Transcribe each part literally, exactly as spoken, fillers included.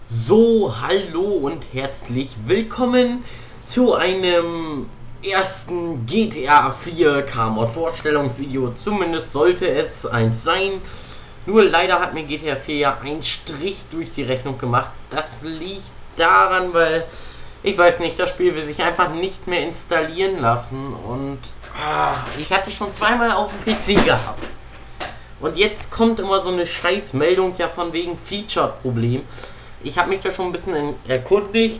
So, hallo und herzlich willkommen zu einem ersten G T A vier K-Mod Vorstellungsvideo. Zumindest sollte es eins sein. Nur leider hat mir G T A vier ja einen Strich durch die Rechnung gemacht. Das liegt daran, weil ich weiß nicht, das Spiel will sich einfach nicht mehr installieren lassen. Und ah, ich hatte schon zweimal auf dem P C gehabt. Und jetzt kommt immer so eine Scheißmeldung ja von wegen Feature-Problem. Ich habe mich da schon ein bisschen erkundigt.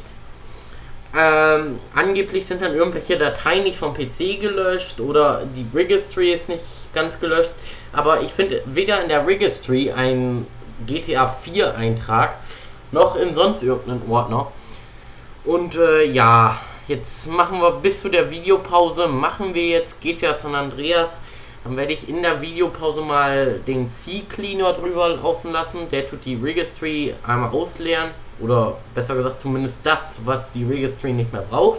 Ähm, angeblich sind dann irgendwelche Dateien nicht vom P C gelöscht oder die Registry ist nicht ganz gelöscht. Aber ich finde weder in der Registry ein G T A vier Eintrag noch in sonst irgendeinen Ordner. Und äh, ja, jetzt machen wir bis zu der Videopause, machen wir jetzt G T A San Andreas. Dann werde ich in der Videopause mal den C-Cleaner drüber laufen lassen. Der tut die Registry einmal ausleeren. Oder besser gesagt zumindest das, was die Registry nicht mehr braucht.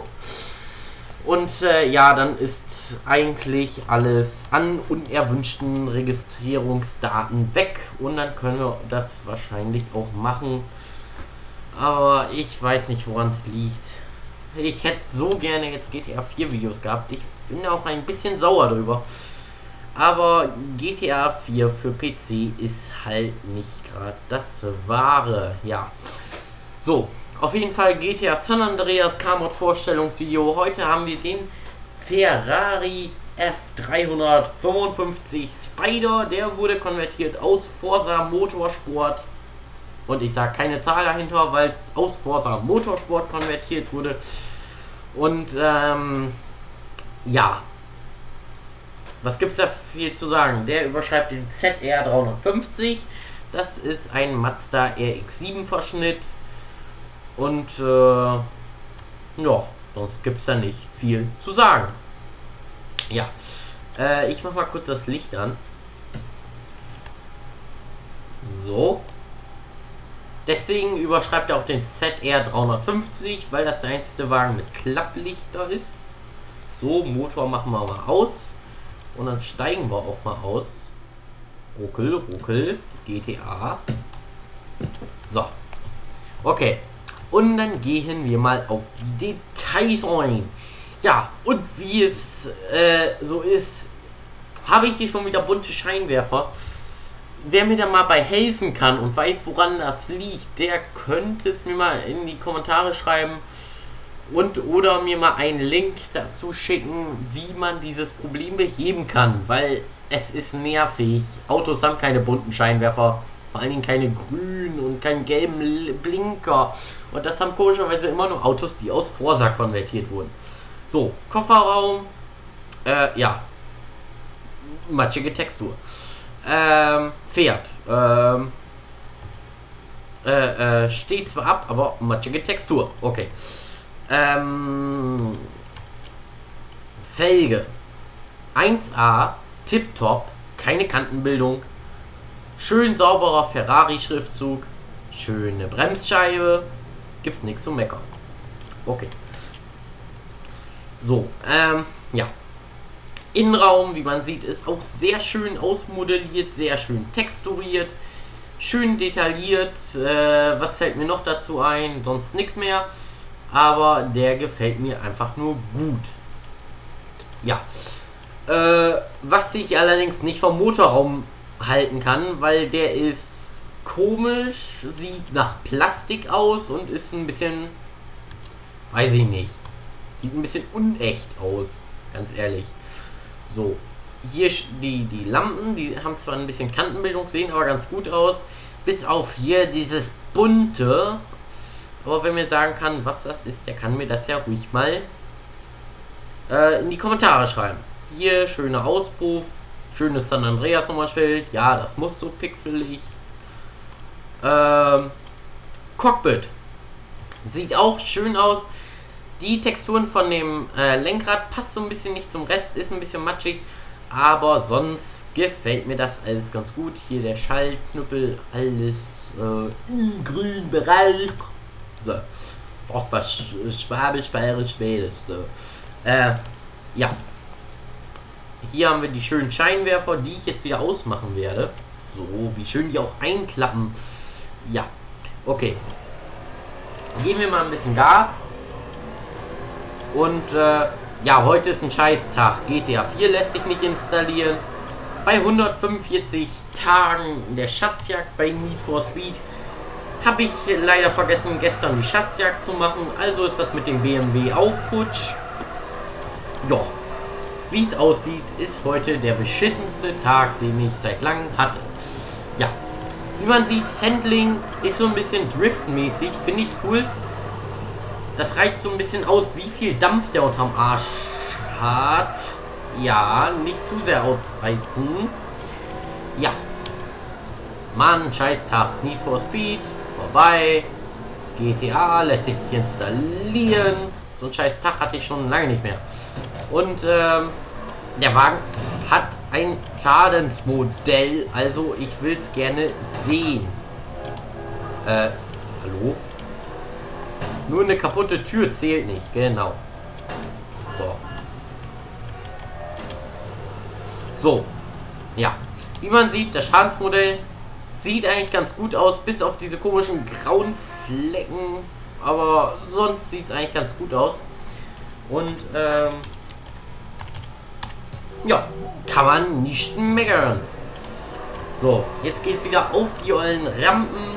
Und äh, ja, dann ist eigentlich alles an unerwünschten Registrierungsdaten weg. Und dann können wir das wahrscheinlich auch machen. Aber ich weiß nicht, woran es liegt. Ich hätte so gerne jetzt G T A vier Videos gehabt. Ich bin auch ein bisschen sauer drüber. Aber G T A vier für P C ist halt nicht gerade das Wahre. Ja. So, auf jeden Fall G T A San Andreas K-Mod Vorstellungsvideo. Heute haben wir den Ferrari F dreihundertfünfundfünfzig Spider. Der wurde konvertiert aus Forza Motorsport. Und ich sage keine Zahl dahinter, weil es aus Forza Motorsport konvertiert wurde. Und ähm, ja. Was gibt es da viel zu sagen? Der überschreibt den Z R dreihundertfünfzig. Das ist ein Mazda R X sieben Verschnitt. Und äh, ja, sonst gibt es da nicht viel zu sagen. Ja, äh, ich mache mal kurz das Licht an. So. Deswegen überschreibt er auch den Z R dreihundertfünfzig, weil das der einzige Wagen mit Klapplichter ist. So, Motor machen wir mal aus. Und dann steigen wir auch mal aus. Ruckel, ruckel, G T A. So. Okay. Und dann gehen wir mal auf die Details ein. Ja, und wie es äh, so ist, habe ich hier schon wieder bunte Scheinwerfer. Wer mir da mal bei helfen kann und weiß, woran das liegt, der könnte es mir mal in die Kommentare schreiben. Und oder mir mal einen Link dazu schicken, wie man dieses Problem beheben kann, weil es ist nervig. Autos haben keine bunten Scheinwerfer, vor allen Dingen keine grünen und keinen gelben Blinker. Und das haben komischerweise immer nur Autos, die aus Forza konvertiert wurden. So, Kofferraum, äh, ja, matschige Textur. Ähm, Pferd, ähm, äh, äh, steht zwar ab, aber matschige Textur, okay. Ähm, Felge eins A, tipptopp, keine Kantenbildung, schön sauberer Ferrari-Schriftzug, schöne Bremsscheibe, gibt's nichts zu meckern. Okay. So, ähm, ja. Innenraum, wie man sieht, ist auch sehr schön ausmodelliert, sehr schön texturiert, schön detailliert. Äh, was fällt mir noch dazu ein? Sonst nichts mehr. Aber der gefällt mir einfach nur gut. Ja. Äh, was ich allerdings nicht vom Motorraum halten kann, weil der ist komisch, sieht nach Plastik aus und ist ein bisschen, weiß ich nicht, sieht ein bisschen unecht aus, ganz ehrlich. So, hier die, die Lampen, die haben zwar ein bisschen Kantenbildung, sehen aber ganz gut aus, bis auf hier dieses bunte. Aber wenn mir sagen kann, was das ist, der kann mir das ja ruhig mal äh, in die Kommentare schreiben. Hier, schöner Auspuff, schönes San Andreas Nummernschild. Ja, das muss so pixelig. Ähm, Cockpit. Sieht auch schön aus. Die Texturen von dem äh, Lenkrad passt so ein bisschen nicht zum Rest, ist ein bisschen matschig. Aber sonst gefällt mir das alles ganz gut. Hier der Schaltknüppel, alles äh, im grünen Bereich. So. Auch was Schwabisch, Bayerisch, Schwedisch. So. Äh, ja. Hier haben wir die schönen Scheinwerfer, die ich jetzt wieder ausmachen werde. So, wie schön die auch einklappen. Ja. Okay. geben wir mal ein bisschen Gas. Und äh, ja, heute ist ein Scheißtag. G T A vier lässt sich nicht installieren. Bei hundertfünfundvierzig Tagen der Schatzjagd bei Need for Speed habe ich leider vergessen, gestern die Schatzjagd zu machen. Also ist das mit dem B M W auch futsch. Ja, wie es aussieht, ist heute der beschissenste Tag, den ich seit langem hatte. Ja, wie man sieht, Handling ist so ein bisschen driftmäßig, finde ich cool. Das reicht so ein bisschen aus, wie viel Dampf der unterm Arsch hat. Ja, nicht zu sehr ausreizen. Ja. Mann, scheiß Tag. Need for Speed, vorbei. G T A lässt sich nicht installieren. So ein scheiß Tag hatte ich schon lange nicht mehr. Und ähm, der Wagen hat ein Schadensmodell. Also ich will es gerne sehen. Äh, hallo? Nur eine kaputte Tür zählt nicht. Genau. So. So. Ja. Wie man sieht, das Schadensmodell sieht eigentlich ganz gut aus. Bis auf diese komischen grauen Flecken. Aber sonst sieht es eigentlich ganz gut aus. Und, ähm... ja. Kann man nicht meckern. So. Jetzt geht es wieder auf die ollen Rampen.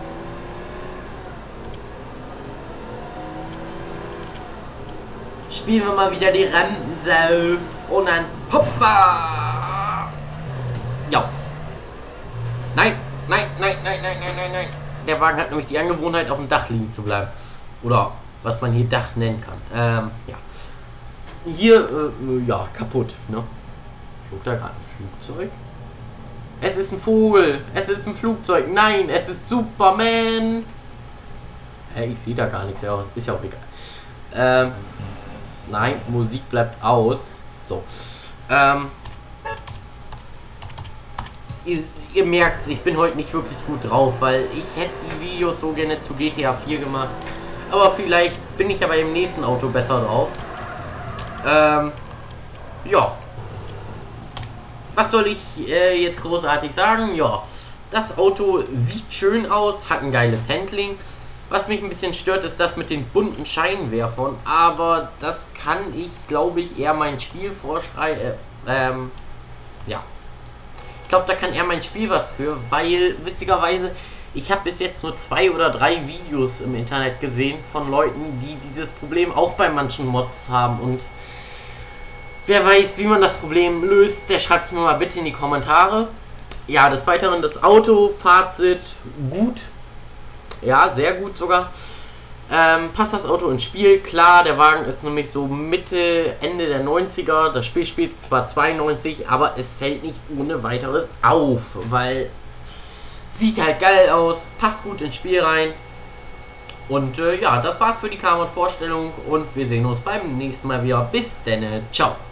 Spielen wir mal wieder die Rampensau. Und dann hoppa! Ja. Nein, nein, nein, nein, nein, nein, nein, nein. Der Wagen hat nämlich die Angewohnheit, auf dem Dach liegen zu bleiben. Oder was man hier Dach nennen kann. Ähm, ja. Hier, äh, ja, kaputt, ne? Flog da gerade ein Flugzeug? Es ist ein Vogel. Es ist ein Flugzeug. Nein, es ist Superman. Hä, ich sehe da gar nichts aus. Ist ja auch egal. Ähm, nein, Musik bleibt aus. So. Ähm, ihr, ihr merkt, ich bin heute nicht wirklich gut drauf, weil ich hätte die Videos so gerne zu G T A vier gemacht. Aber vielleicht bin ich ja bei dem nächsten Auto besser drauf. Ähm, ja. Was soll ich äh, jetzt großartig sagen? Ja, das Auto sieht schön aus, hat ein geiles Handling. Was mich ein bisschen stört, ist das mit den bunten Scheinwerfern. Aber das kann ich, glaube ich, eher mein Spiel vorschreiben. Äh, ähm, ja. Ich glaube, da kann eher mein Spiel was für, weil, witzigerweise, ich habe bis jetzt nur zwei oder drei Videos im Internet gesehen von Leuten, die dieses Problem auch bei manchen Mods haben. Und wer weiß, wie man das Problem löst, der schreibt es mir mal bitte in die Kommentare. Ja, des Weiteren das Auto, Fazit, gut. Ja, sehr gut sogar. Ähm, passt das Auto ins Spiel? Klar, der Wagen ist nämlich so Mitte, Ende der neunziger. Das Spiel spielt zwar zweiundneunzig, aber es fällt nicht ohne weiteres auf, weil sieht halt geil aus, passt gut ins Spiel rein. Und äh, ja, das war's für die Kamera-Vorstellung und wir sehen uns beim nächsten Mal wieder. Bis denn, ciao.